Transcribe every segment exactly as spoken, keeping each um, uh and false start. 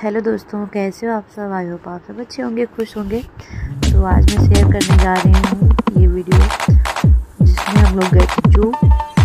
Hello दोस्तों, कैसे हो आप सब। आई होप आप सब अच्छे होंगे, खुश होंगे। तो आज मैं शेयर करने जा रही हूँ ये वीडियो जिसमें हम लोग गए थे जू।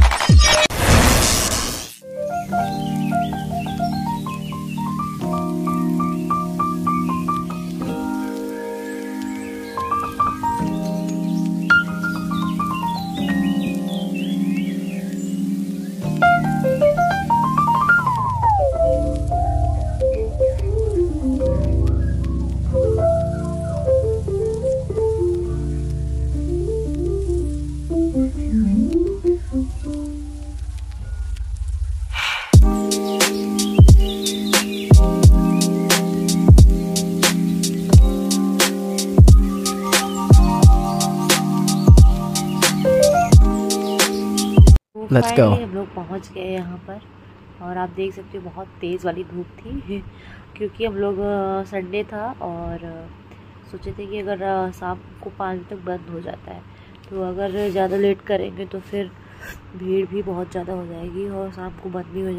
Let's go. हम लोग पहुंच गए यहाँ पर और आप देख सकते हो बहुत तेज़ वाली धूप थी क्योंकि हम लोग संडे था और सोचे थे कि अगर शाम को पाँच बजे तक बंद हो जाता है तो अगर ज़्यादा लेट करेंगे तो फिर भीड़ भी बहुत ज़्यादा हो जाएगी और शाम को बंद भी हो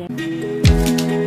जाएगी।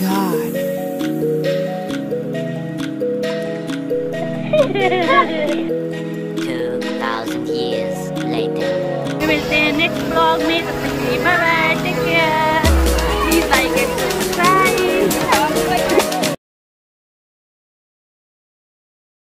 Oh my god.